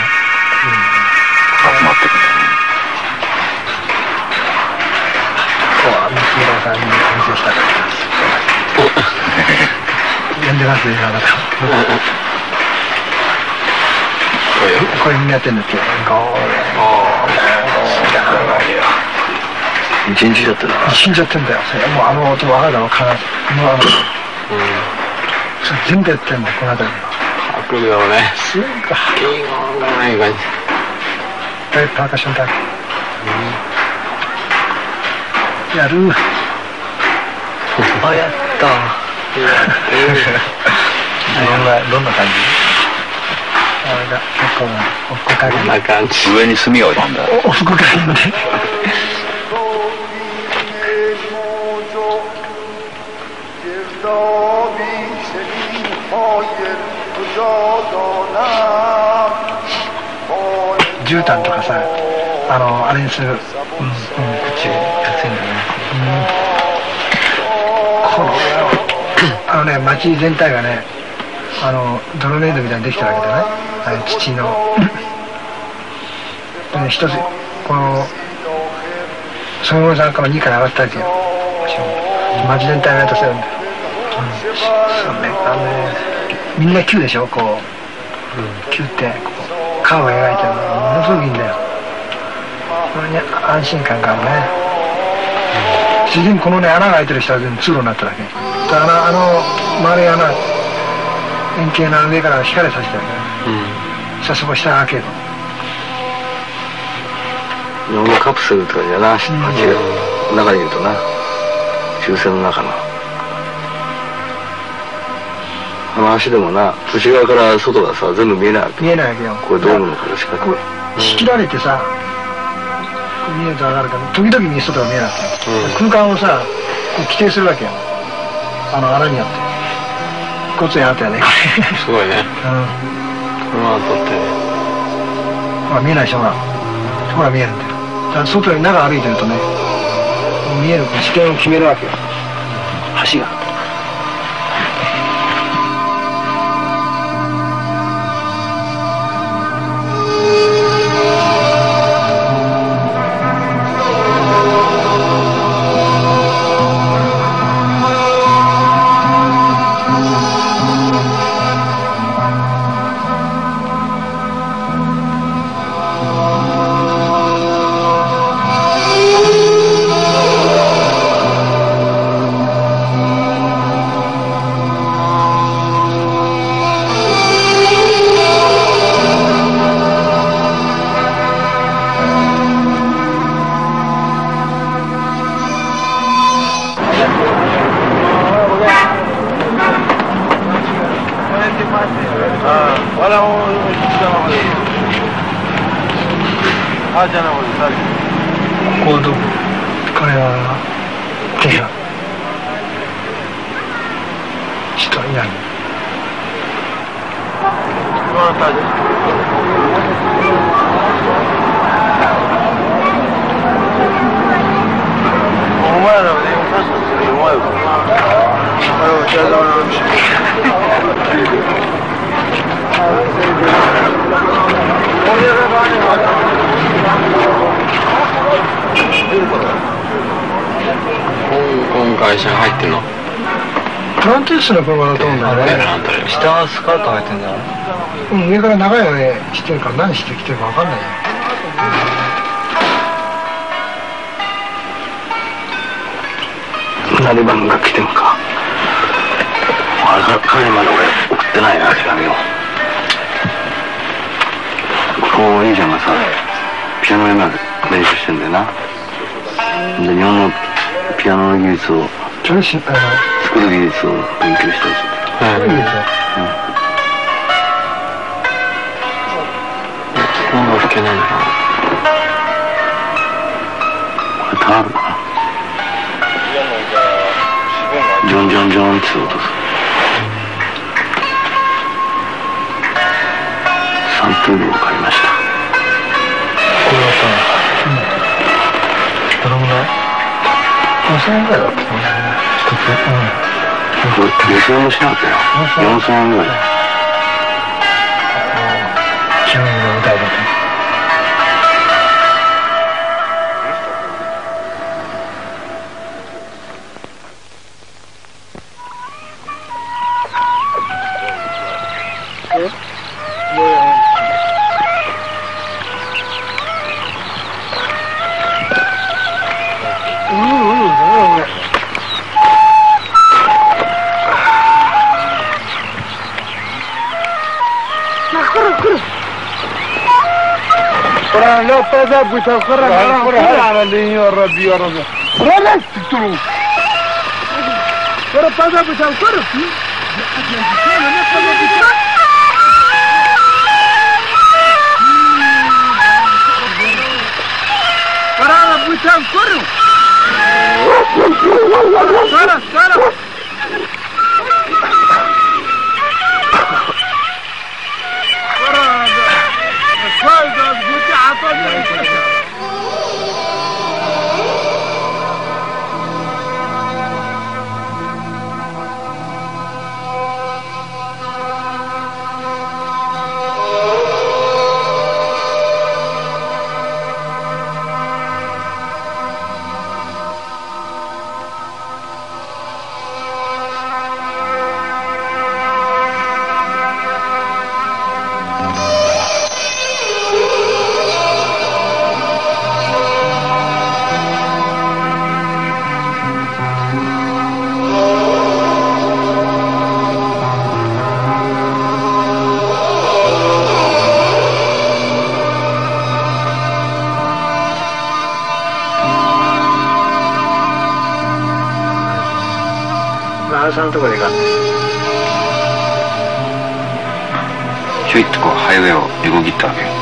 集まってくるんだよね。 こう、三浦さんにお見せしたかったです。呼んでますよ、あなた。これみんなやってんだって。 一日やってるな。 一日やってんだよ。もうあの音分かるだろう、必ず。もうそれ全部やってんの、この辺り。 来るだろうね。 すごいか。 キーンがない感じ。 パーカッションだけ。やる。 あ、やった。どんな感じ？ あれだ、結構おふく加減。 こんな感じ。 上に炭が置いてあるんだ。 おふく加減で。絨毯とかさ、あれにする。こっち安いんだね。この町全体がね、泥粘土みたいにできたわけだね。土の。で一つ、その参加は2から上がったわけよ。町全体がやったせるんだよ。そうね、みんな球でしょ、こう。球って、川を描いてるのがものすごくいいんだよ。それに安心感があるね。主人このね、穴が開いてる人は全部通路になっただけ。丸い穴、円形の上から光させてるから。そこ下が開ける。 日本のカプセルとかじゃな、中にいるとな、宇宙船の中の。足でもな、内側から外がさ、全部見えないわけ。 見えないわけよ。 これドームの形か。 仕切られてさ、見えると上がるから、時々に外が見えなくて、空間をさ、規定するわけよ。穴によって。ごつい穴やね。 すごいね。この後って。 ほら、見えないでしょ、ほら。ほら、見えるんだよ。だから外に中歩いてるとね、見える視点を決めるわけよ。橋が。これは手が人いない。 お前らはね、私たち弱いからな。お疲れ様でした。 今会社に入ってんの？ トランティスの車だと思うんだよね。 下はスカート履いてんじゃない？ 上から長いのねしてるから何してきてるか分かんないよ。 なり番が来てんか。あれ彼まで俺送ってないな手紙を。こう兄ちゃんがさピアノ今練習してんだよな。で日本のピアノの技術を作る技術を勉強したりする。こんな吹けないんだな。これタールかな。ジョンジョンジョンって音する。サンプールを買いました。 これはさ、どのぐらい？5000円ぐらいだったのね。一つ。 これ2000円もしなかったよ。4000円ぐらい。 9人の歌いだと。 لا تذهب وتفكر على اللي يا ربي يا ربي ولا تقتلوا ترى تذهب وتفكر ترى بتفكروا ترى さんのところで行かんね。ひょいっとこうハイウェイを横切ったわけよ。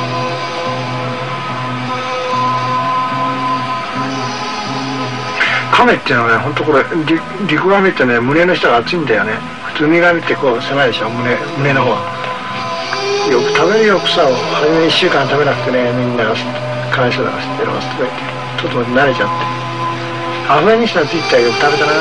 亀っていうのはね、本当これ陸亀ってね、胸の下が厚いんだよね。普通ウミガメってこう狭いでしょ、胸の方は。よく食べるよ、草を初め1週間食べなくてね、みんながかわいそうだから知ってますとか言ってとうとう慣れちゃって、アフガニスタンついてたらよく食べたな。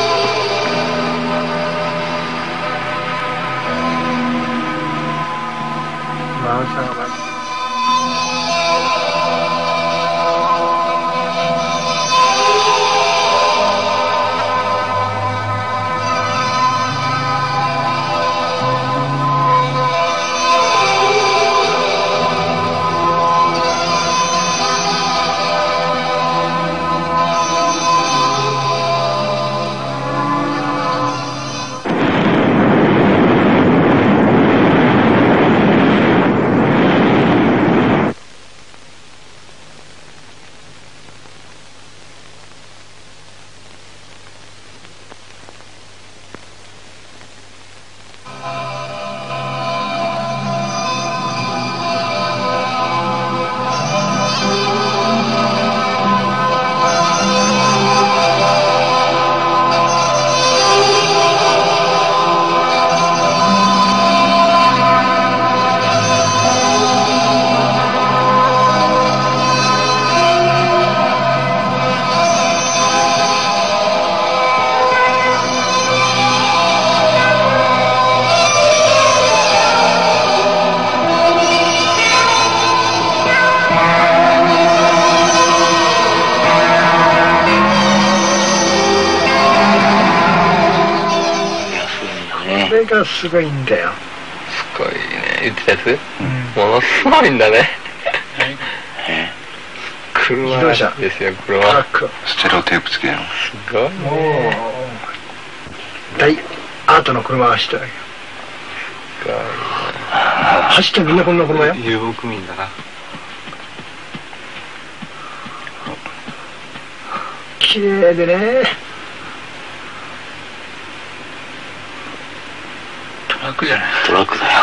それがすごいんだよ。 すごいね、言ってたやつ、ものすごいんだね。 車自動車ですよ、 トラック。 ステレオテープ付きだよ。 すごい。 もう大アートの車が走ってるわけよ。走ってみんなこんな車よ。 遊牧民だな。 綺麗でね。 トラックじゃない。 トラックだよ。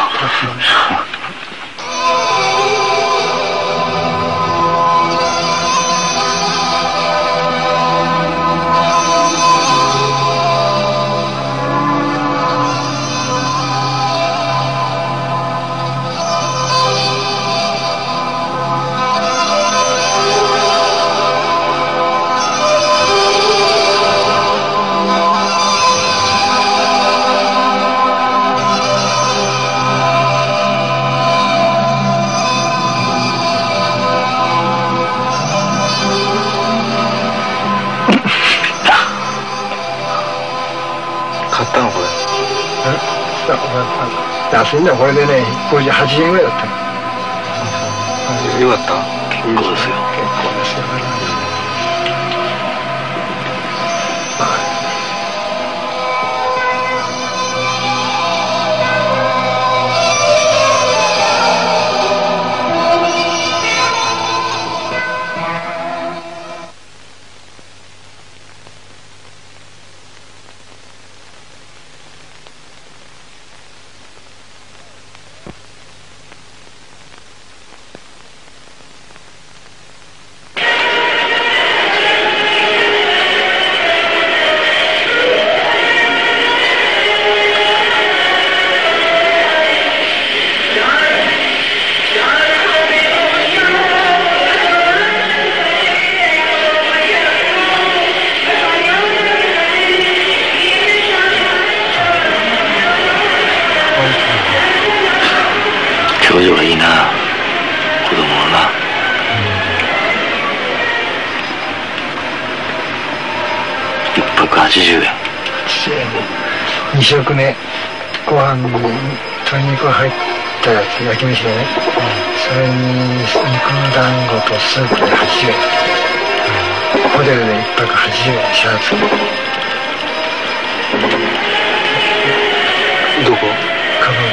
安いんだこれでね、1個じゃ80円ぐらいだったの。 よかった。 結構ですよ。 結構ですよ。 表情がいいな、子供のな。1泊80円。 2食ね、ご飯に鶏肉が入ったやつ、焼き飯でね、それに肉団子とスープで80円。ホテルで1泊80円、シャツ。 どこ？ カブ。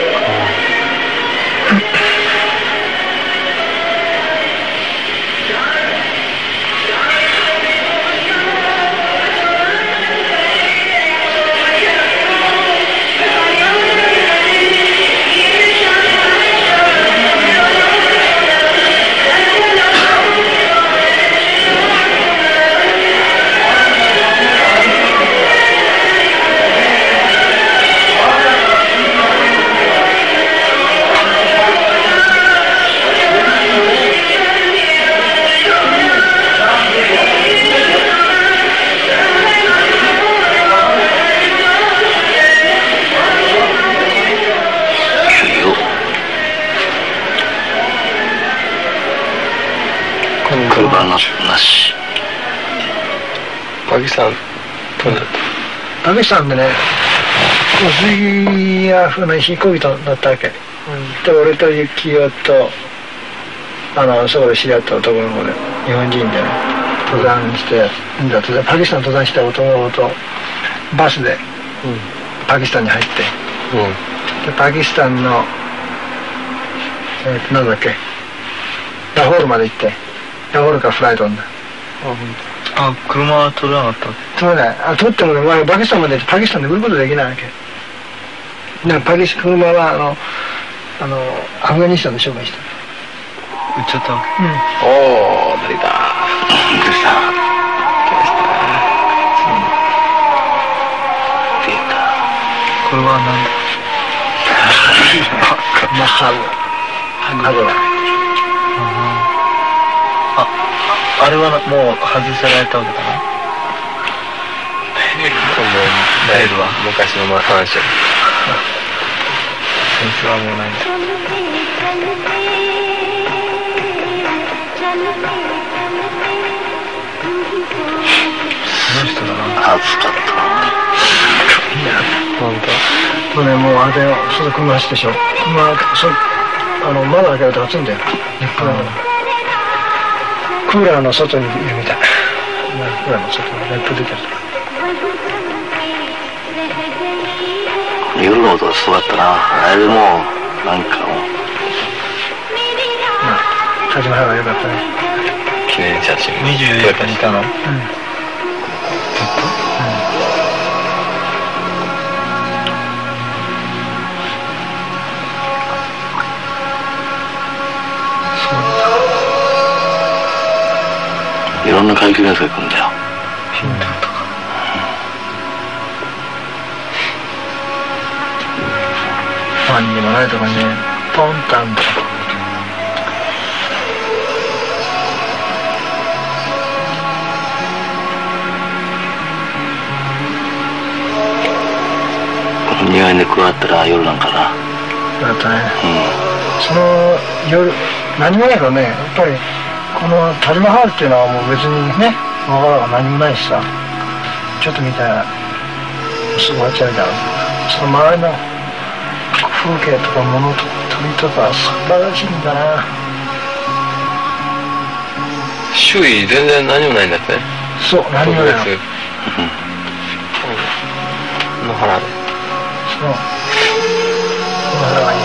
車なし。 パキスタン飛んだ。 パキスタンでね、水や船飛行機と乗ったわけ。で、俺と幸男と、そこで知り合った男の子で、日本人でね、登山して、パキスタン登山した男の子と、バスで、パキスタンに入って、で、パキスタンの、なんだっけ、ラホールまで行って、ラホールからフライトんだ。 あ、車は取らなかった。 そうだね。取ってもね、パキスタンまでパキスタンで売ることできないわけ。車はアフガニスタンで商売した。 売っちゃったわけ。 おー、成田。 出た。出た。 これは何だ？ マハドラ。 あれはもう外されたわけだな。 だいぶ昔の話や。 センスはもうないんだ。この人だな。 暑かった。 本当。 これもうあれだよ、外車走ってでしょ。窓開けると暑いんだよ。 クーラーの外にいるみたい。クーラーの外に熱風出てるとか。 夜の音がすごかったな。あれでもうなんかもう田島原は良かったね。 記念写真 24日にいたの？ いろんな階級のやつが来るんだよ。 ヒンドゥーとか。ファンにもないとかね、ポンタンとか。 庭に寝加わったら夜なんかな。 だったね。その夜、何もないからね、やっぱりこのタジマハルっていうのはもう別にね、わからん何もないしさ、ちょっと見たらすぐ終わっちゃうじゃん。その周りの風景とか物とか鳥とか素晴らしいんだな。 周囲全然何もないんだってね。 そう、何もない。 野原で。 そう。野原がいい。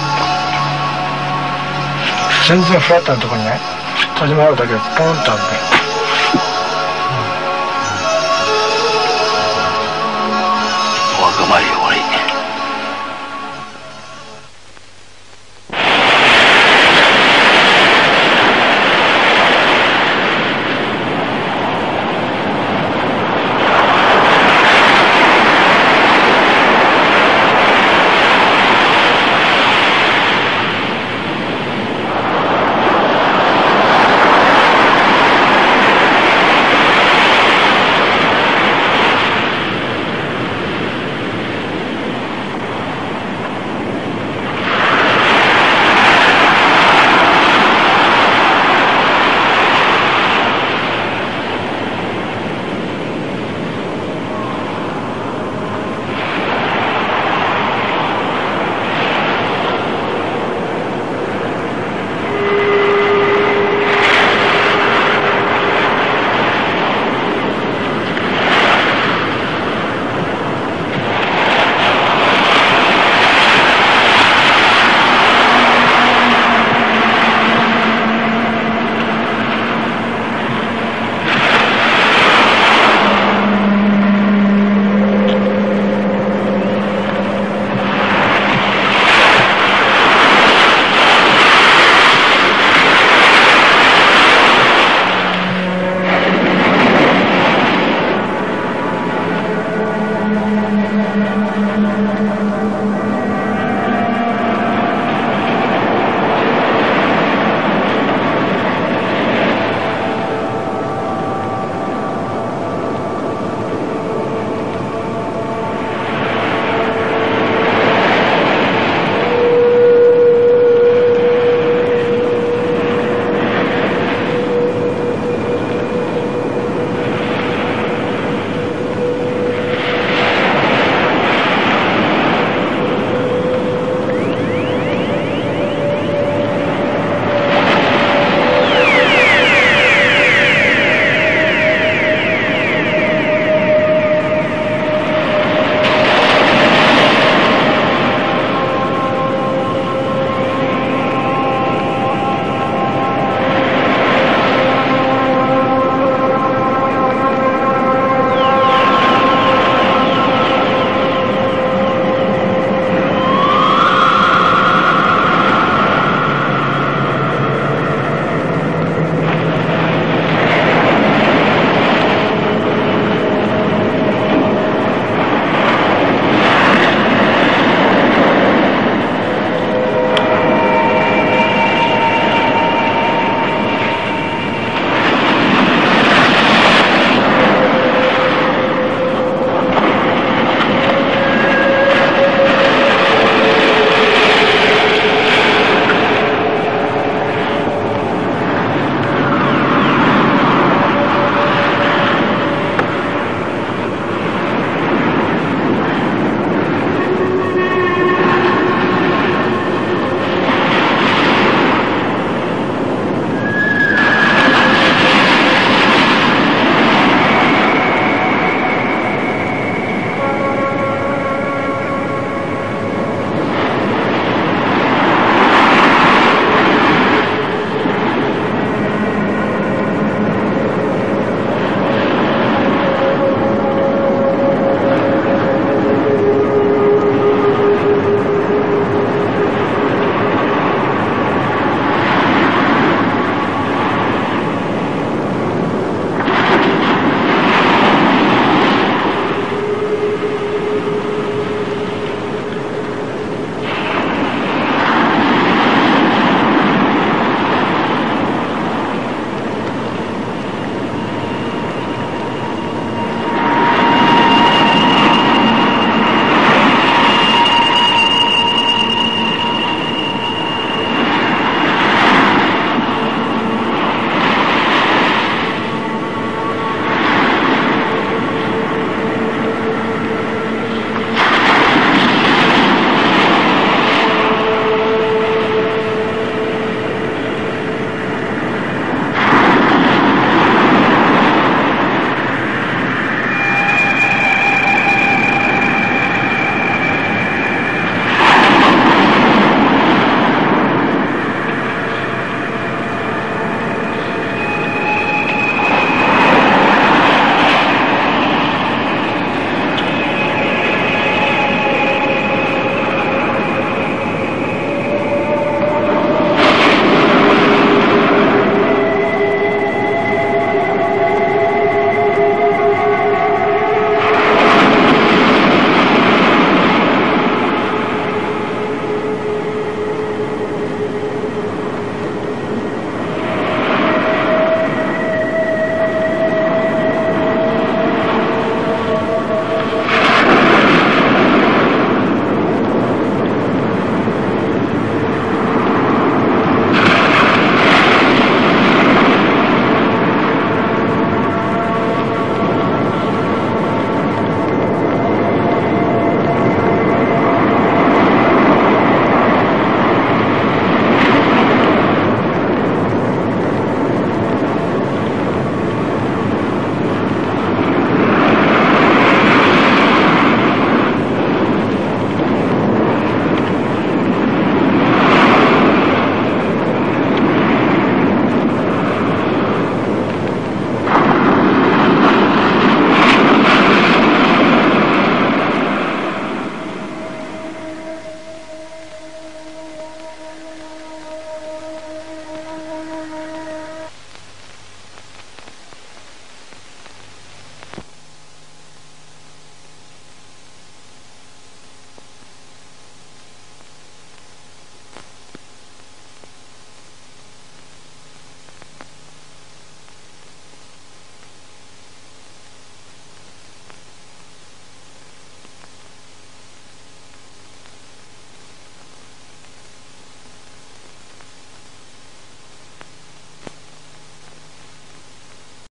全然フラットなところにね、田島原だけポンとあって。